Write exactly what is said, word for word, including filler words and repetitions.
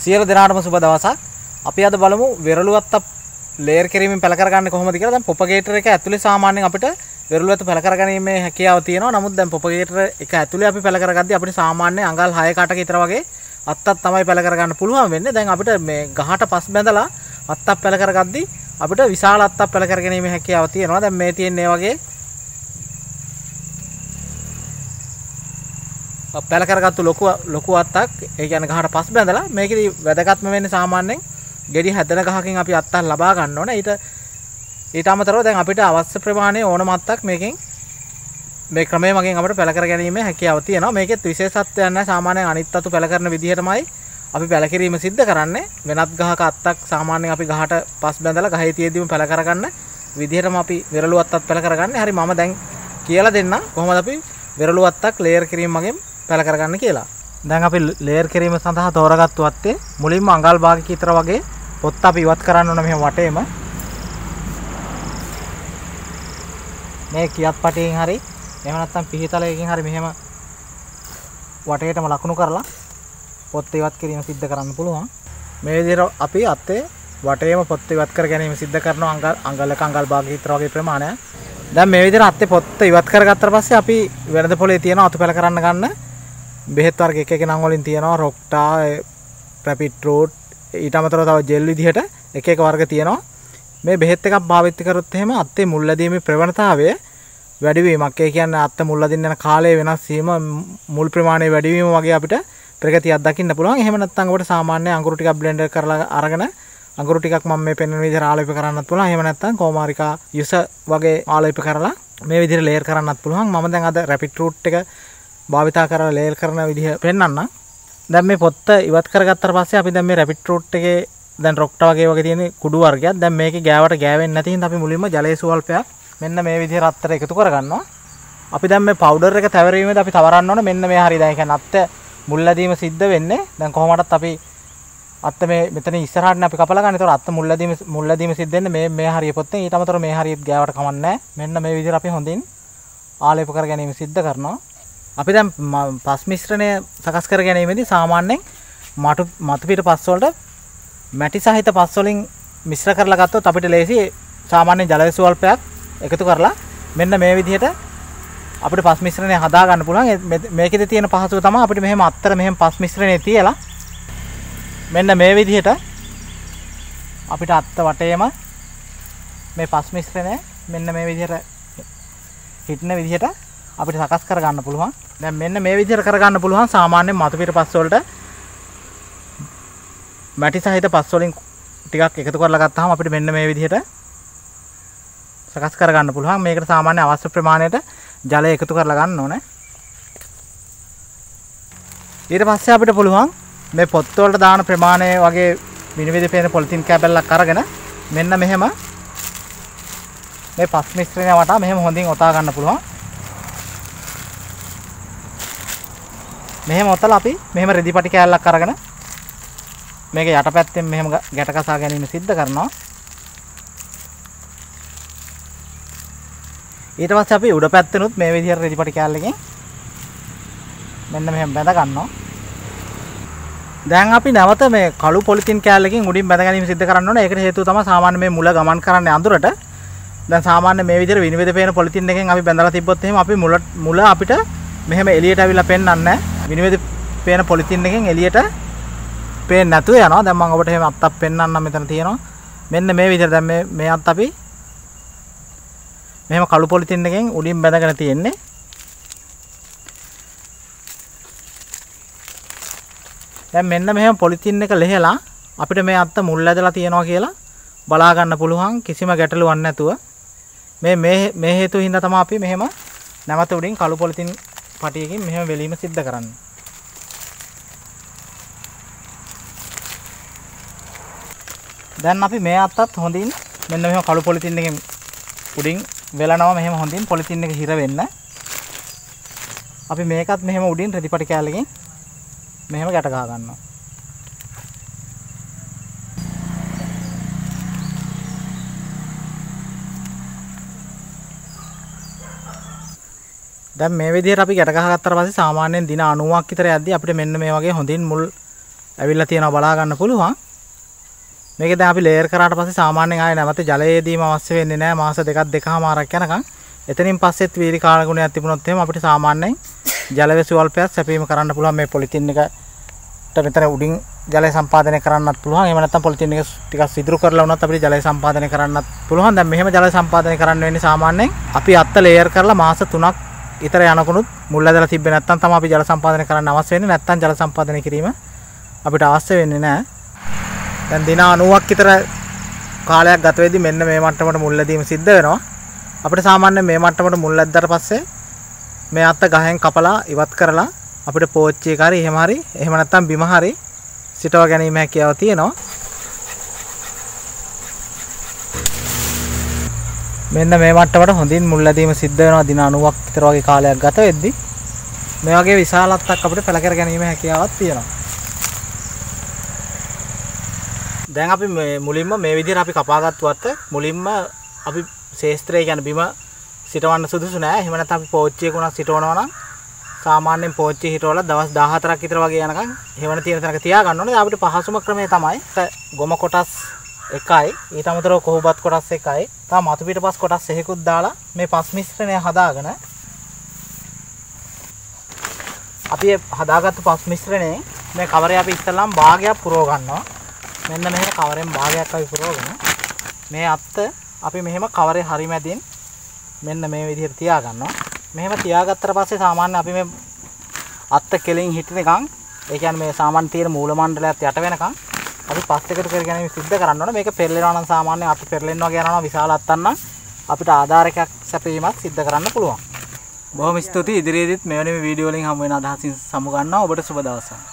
සියලු දෙනාටම සුබ දවසක්. අපි අද බලමු වෙරළුවත්ත ලේයර් කිරීමෙන් පැල කරගන්නේ කොහොමද කියලා. දැන් ප්‍රොපගේටර් එක ඇතුලේ සාමාන්‍යයෙන් අපිට වෙරළුවත්ත පැල කරගැනීමේ හැකියාව තියෙනවා. නමුත් දැන් ප්‍රොපගේටර් එක ඇතුලේ අපි පැල කරගද්දී අපිට සාමාන්‍යයෙන් අඟල් හය කටක විතර වගේ අත්තක් තමයි පැල කරගන්න පුළුවන් වෙන්නේ. දැන් අපිට මේ ගහට පස් බැඳලා අත්තක් පැල කරගද්දී අපිට විශාල අත්තක් පැල කරගැනීමේ හැකියාව තියෙනවා. දැන් මේ තියෙන්නේ වගේ පැල කරගත්තු ලොකු ලොකු අත්තක්. ඒ කියන්නේ ගහට පස් බැඳලා මේකෙදි වැදගත්ම වෙන්නේ සාමාන්‍යයෙන් ගෙඩි හැදෙන ගහකින් අපි අත්තක් ලබා ගන්න ඕනේ. ඊට ඊට අමතරව දැන් අපිට අවශ්‍ය ප්‍රමාණයේ ඕනම අත්තක් මේකෙන් මේ ක්‍රමයේ මගෙන් අපිට පැල කර ගැනීමේ හැකියාව තියෙනවා. මේකෙත් විශේෂත්වයක් නැහැ. සාමාන්‍යයෙන් අනිත් අතු පැල කරන විදිහටමයි අපි පැල කිරීම සිද්ධ කරන්නේ. වෙනත් ගහක අත්තක් සාමාන්‍යයෙන් අපි ගහට පස් බැඳලා ගහේ තියදීම පැල කරගන්න විදිහටම අපි වෙරළු අත්තක් පැල කරගන්නේ. හරි මම දැන් කියලා දෙන්නම් කොහොමද අපි වෙරළු අත්තක් ලේයර් කිරීම මගෙන් පැල කරගන්න කියලා. දැන් අපි ලේයර් කිරීම සඳහා තෝරාගත්තු අත්තේ මුලින්ම අඟල් භාගයක විතර වගේ පොත්ත අපි ඉවත් කරන්න ඕන මෙහෙම වටේම. මේ කියත් පටියෙන් හරි එහෙම නැත්නම් පිහිතලයකින් හරි මෙහෙම වටේටම ලකුණු කරලා පොත්ත ඉවත් කිරීම සිද්ධ කරන්න පුළුවන්. මේ විදිහට අපි අත්තේ වටේම පොත්ත ඉවත් කර ගැනීම සිද්ධ කරනවා අඟල් අඟලක අඟල් භාගයක විතර වගේ ප්‍රමාණයක්. දැන් මේ විදිහට අත්තේ පොත්ත ඉවත් කරගත්තාට පස්සේ අපි වෙළඳ පොලේ තියෙන අතු පැල කරන්න ගන්න බෙහෙත් වර්ග එක එක නම් වලින් තියෙනවා. රොක්ටා, රැපිඩ් රූට්, ඊට අමතරව තව ජෙල් විදිහට එක එක වර්ග තියෙනවා. මේ බෙහෙත් එකක් භාවිත කරොත් එහෙම අත්තේ මුල් ලැබීමේ ප්‍රවණතාවය වැඩි වීමක්. ඒ කියන්නේ අත්ත මුල් ලදින්න යන කාලය වෙනස් වීම, මුල් ප්‍රමාණය වැඩි වීම වගේ අපිට ප්‍රගතියක් දකින්න පුළුවන්. එහෙම නැත්නම් අපිට සාමාන්‍ය අඟුරු ටිකක් බ්ලෙන්ඩර් කරලා අරගෙන අඟුරු ටිකක් මම මේ පෙන්වන විදිහට ආලේප කරන්නත් පුළුවන්. එහෙම නැත්නම් කෝමාරිකා යුස වගේ ආලේප කරලා මේ විදිහට ලේයර් කරන්නත් පුළුවන්. මම දැන් අද රැපිඩ් රූට් එක භාවිතා කරලා ලේයර් කරන විදිහ පෙන්වන්නම්. දැන් මේ පොත්ත ඉවත් කරගත්තාට පස්සේ අපි දැන් මේ රැපිඩ් රූට් එකේ දැන් රොක්ටා වගේ වගේ තියෙන කුඩු වර්ගයක්. දැන් මේකේ ගෑවට ගෑවෙන්නේ නැති හින්දා අපි මුලින්ම ජලයේ සුවල්පයක් මෙන්න මේ විදිහට අත්තට එකතු කරගන්නවා. අපි දැන් මේ පවුඩර් එක තැවරීමේදී අපි තවරන්න ඕනේ මෙන්න මේ හරිය. දැන් ඒ කියන්නේ අත්ත මුල් ලැබීම සිද්ධ වෙන්නේ. දැන් කොහොමදත් අපි අත්ත මේ මෙතන ඉස්සරහටනේ අපි කපලා ගන්න. ඒතකොට අත්ත මුල් ලැබීම මුල් ලැබීම සිද්ධ වෙන්නේ මේ මේ හරිය පොත්තෙන්. ඊට අමතරව මේ හරියත් ගෑවට කමන්නේ නැහැ. මෙන්න මේ විදිහට අපි හොඳින් ආලේප කර ගැනීම සිද්ධ කරනවා. අපි දැන් පස් මිශ්‍රණය සකස් කර ගැනීමේදී සාමාන්‍යයෙන් මතු මතු පිට පස් වලට මැටි සහිත පස් වලින් මිශ්‍ර කරලා ගත්තොත් අපිට ලේසි සාමාන්‍ය ජල ස්වල්පයක් එකතු කරලා මෙන්න මේ විදිහට අපිට පස් මිශ්‍රණය හදා ගන්න පුළුවන්. මේකෙදි තියෙන පහසුව තමයි අපිට මෙහෙම අත්තර මෙහෙම පස් මිශ්‍රණය තියලා මෙන්න මේ විදිහට අපිට අත්ත වටේම මේ පස් මිශ්‍රණය මෙන්න මේ විදිහට හිටන විදිහට අපිට සකස් කර ගන්න පුළුවන්. දැන් මෙන්න මේ විදිහට කර ගන්න පුළුවන්. සාමාන්‍යයෙන් මතු පිට පස් වලට මැටි සහිත පස් වලින් ටිකක් එකතු කරලා ගත්තාම අපිට මෙන්න මේ විදිහට සකස් කර ගන්න පුළුවන්. මේකට සාමාන්‍ය අවශ්‍ය ප්‍රමාණයට ජලය එකතු කරලා ගන්න ඕනේ. ඊට පස්සේ අපිට පුළුවන් මේ පොත් වලට දාන ප්‍රමාණය වගේ විනිවිද පේන පොලිතින් කැබල්ලක් අරගෙන මෙන්න මෙහෙම මේ පස් මිශ්‍රණය වටා මෙහෙම හොඳින් ඔතා ගන්න පුළුවන්. මෙහෙම ඔතලා අපි මෙහෙම රෙදි පටි කෑල්ලක් අරගෙන මේක යටපැත්තෙන් මෙහෙම ගැට කසා ගැනීම සිද්ධ කරනවා. ඊට පස්සේ අපි උඩ පැත්තෙනුත් මේ විදිහට රෙදි පටි කෑල්ලකින් මෙන්න මෙහෙම බැඳ ගන්නවා. දැන් අපි නැවත මේ කළු පොලිතින් කෑල්ලකින් උඩින් බැඳ ගැනීම සිද්ධ කරන්න ඕනේ. ඒකට හේතුව තමයි සාමාන්‍ය මේ මුල ගමන් කරන්නේ අඳුරට. දැන් සාමාන්‍ය මේ විදිහට විනිවිද පේන පොලිතින් එකෙන් අපි බැඳලා තිබ්බොත් එහෙම අපි මුල මුල අපිට මෙහෙම එළියට අවිලා පෙන්වන්නේ නැහැ. විනිවිද පේන පොලිතින් එකෙන් එළියට පේන්නේ නැතුව යනවා. දැන් මම ඔබට එහෙම අත්තක් පෙන්වන්නම්. මෙතන තියෙනවා මෙන්න මේ විදිහට. දැන් මේ මේ අත් අපි මෙහෙම කළු පොලිතින් එකෙන් උඩින් බැඳගෙන තියෙන්නේ. දැන් මෙන්න මෙහෙම පොලිතින් එක ලෙහෙලා අපිට මේ අත්ත මුල් ඇදලා තියෙනවා කියලා බලා ගන්න පුළුවන් කිසිම ගැටලුවක් නැතුව. මේ මේ මේ හේතුව හින්දා තමයි අපි මෙහෙම නැවත උඩින් කළු පොලිතින් පටියකින් මෙහෙම වෙලීම සිද්ධ කරන්නේ. දැන් අපි මේ අත්තත් හොඳින් මෙන්න මෙහෙම කළු පොලිතින් එකෙන් උඩින් වෙලනවා. මෙහෙම හොඳින් පොලිතින් එක හිර වෙන්න. අපි මේකත් මෙහෙම උඩින් රෙදි පටි කෑල්ලකින් මෙහෙම ගැට ගහ ගන්නවා. දැන් මේ විදිහට අපි ගැට ගහගත්තාට පස්සේ සාමාන්‍යයෙන් දින අනූවක් විතර යද්දී අපිට මෙන්න මේ වගේ හොඳින් මුල් ඇවිල්ලා තියෙනවා බලා ගන්න පුළුවන්. මේක දැන් අපි ලේයර් කරාට පස්සේ සාමාන්‍යයෙන් ආයේ නැවත ජලයේදීම අවශ්‍ය වෙන්නේ නැහැ මාස දෙකක් දෙකමාරක් යනකම්. එතනින් පස්සෙත් වීරි කාණ ගුණයක් තිබුණොත් එහෙම අපිට සාමාන්‍යයෙන් ජල ස්වල්පයක් සැපීම කරන්න පුළුවන්. මේ පොලිතින් එකට මෙතන උඩින් ජලය සම්පාදනය කරන්නත් පුළුවන්. එහෙම නැත්නම් පොලිතින් එක ටිකක් සිදුරු කරලා වුණත් අපිට ජලය සම්පාදනය කරන්නත් පුළුවන්. දැන් මෙහෙම ජලය සම්පාදනය කරන්න වෙන්නේ සාමාන්‍යයෙන් අපි අත්ත ලේයර් කරලා මාස තුනක් විතර යනකොනුත් මුල් ඇදලා තිබ්බේ නැත්නම් තමයි අපි ජල සම්පාදනය කරන්න අවශ්‍ය වෙන්නේ. නැත්නම් ජල සම්පාදනය කිරීම අපිට අවශ්‍ය වෙන්නේ නැහැ. දැන් දින නවයක් විතර කාලයක් ගත වෙද්දි මෙන්න මේ මට්ටමට මුල් ඇදීම සිද්ධ වෙනවා. අපිට සාමාන්‍යයෙන් මේ මට්ටමට මුල් ඇද්දාට පස්සේ මේ අත්ත ගහෙන් කපලා ඉවත් කරලා අපිට පෝච්චි එක හරි එහෙම හරි එහෙම නැත්නම් බිම හරි සිටව ගැනීම හැකියාව තියෙනවා. මෙන්න මේ මට්ටමට හොඳින් මුල් ඇදීම සිද්ධ වෙනවා දින නවයක් විතර වගේ කාලයක් ගත වෙද්දි. මේ වගේ විශාලත්වයක් අපිට පළ කර ගැනීම හැකියාවක් තියෙනවා. දැන් අපි මුලින්ම මේ විදිහට අපි කපාගත්තු අත මුලින්ම අපි ශේස්ත්‍රය කියන්නේ බිම සිටවන්න සුදුසු නෑ. එහෙම නැත්නම් අපි පෝච්චියක උනක් සිටවනවා නම් සාමාන්‍යයෙන් පෝච්චිය හිටවලා දවස් දාහතරක් විතර වගේ යනකම් හේවන තියෙන තැනක තියා ගන්න ඕනේ. අපිට පහසුම ක්‍රමය තමයි ගොම කොටස් එකයි ඊට අමතරව කොහොබත් කොටස් එකයි තව මතු පිටපස් කොටස් එහෙකුත් දාලා මේ පස් මිශ්‍රණය හදාගෙන අපි හදාගත්තු පස් මිශ්‍රණයෙන් මේ කවරේ අපි ඉස්සෙල්ලාම භාගයක් පුරව ගන්නවා. මෙන්න මෙහෙම කවරෙන් භාගයක් අපි පුරවගෙන මේ අත්ත අපි මෙහෙම කවරේ හරි මැදින් මෙන්න මේ විදිහට තියා ගන්නවා. මෙහෙම තියාගත්තට පස්සේ සාමාන්‍ය අපි මේ අත්ත කෙලින් හිටිනකන් ඒ කියන්නේ මේ සාමාන්‍ය තියෙන මූල මණ්ඩලයත් යට වෙනකන් අපි පස් එකතු කර ගැනීම සිද්ධ කරන්න ඕනේ. මේක පෙරලෙනවා නම් සාමාන්‍යයෙන් අත පෙරලෙන්න වගේ යනවා විශාල අත්තක් නම් අපිට ආධාරකයක් සැපීමක් සිද්ධ කරන්න පුළුවන්. බොහොම ස්තුතියි. ඉදිරියේදීත් මෙවැනි වීඩියෝ වලින් හමු වෙන අදහසින් සමු ගන්නවා. ඔබට සුබ දවසක්.